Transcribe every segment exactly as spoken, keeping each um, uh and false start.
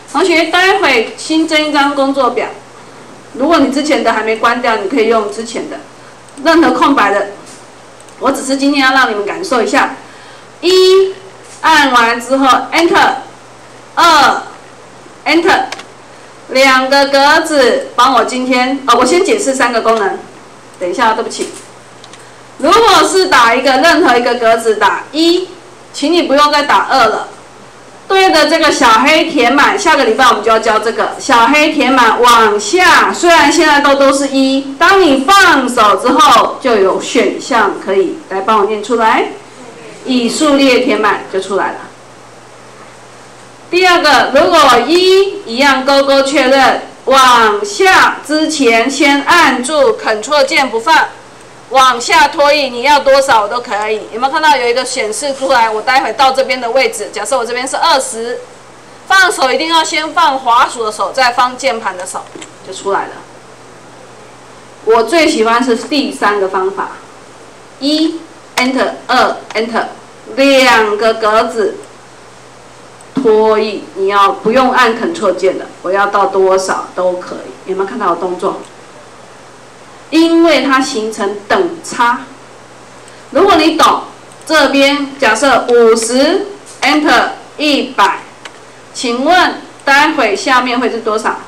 同学，待会新增一张工作表。如果你之前的还没关掉，你可以用之前的。任何空白的，我只是今天要让你们感受一下。一，按完之后 Enter， 二 Enter， 两个格子帮我今天哦，我先解释三个功能。等一下，对不起。如果是打一个任何一个格子打一，请你不用再打二了。对着这个小黑填满，下个礼拜我们就要教这个小黑填满往下。虽然现在都都是一，当你放手之后，就有选项可以来帮我念出来，以数列填满就出来了。第二个，如果一一样勾勾确认，往下之前先按住 Ctrl 键不放。往下拖移，你要多少都可以。有没有看到有一个显示出来？我待会到这边的位置，假设我这边是二十，放手一定要先放滑鼠的手，再放键盘的手，就出来了。我最喜欢是第三个方法，一 Enter， 二 Enter， 两个格子拖移，你要不用按 Ctrl 键的，我要到多少都可以。有没有看到我动作？因为它形成等差。如果你懂，这边假设五十 Enter 一百，请问待会下面会是多少？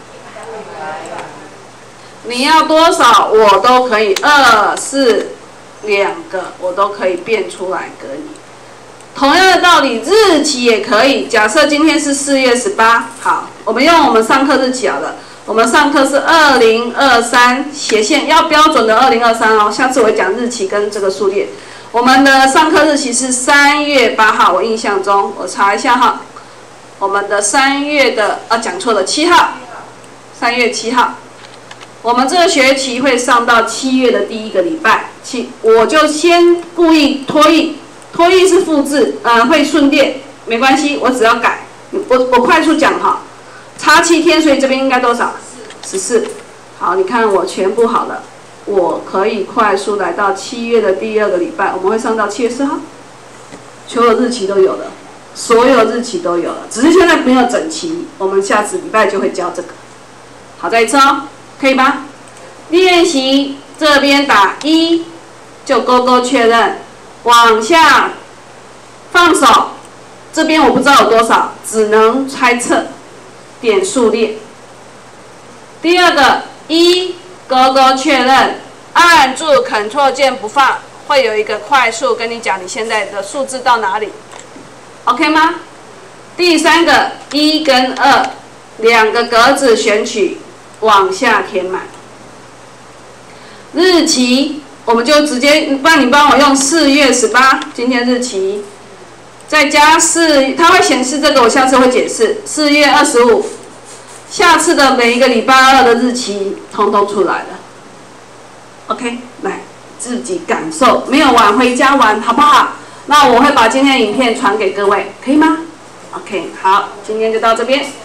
你要多少我都可以，二四两个我都可以变出来给你。同样的道理，日期也可以。假设今天是四月十八，好，我们用我们上课日期好了。我们上课是二零二三，斜线要标准的二零二三哦。下次我会讲日期跟这个数列。我们的上课日期是三月八号，我印象中我查一下哈。我们的三月的啊讲错了，七号，三月七号。我们这个学期会上到七月的第一个礼拜，七我就先故意拖移，拖移是复制，呃会顺列，没关系，我只要改，我我快速讲哈。差七天，所以这边应该多少？十四。好，你看我全部好了，我可以快速来到七月的第二个礼拜，我们会上到七月四号，所有日期都有了，所有日期都有了，只是现在没有整齐，我们下次礼拜就会教这个。好，再一次哦，可以吧？练习这边打一，就勾勾确认，往下放手，这边我不知道有多少，只能猜测。点数列。第二个一勾勾确认，按住 Ctrl 键不放，会有一个快速跟你讲你现在的数字到哪里 ，OK 吗？第三个一跟二两个格子选取，往下填满。日期我们就直接，不然你帮我用四月十八，今天日期。再加四，它会显示这个，我下次会解释。四月二十五，下次的每一个礼拜二的日期，通通出来了。OK， 来自己感受，没有玩回家玩，好不好？那我会把今天的影片传给各位，可以吗 ？OK， 好，今天就到这边。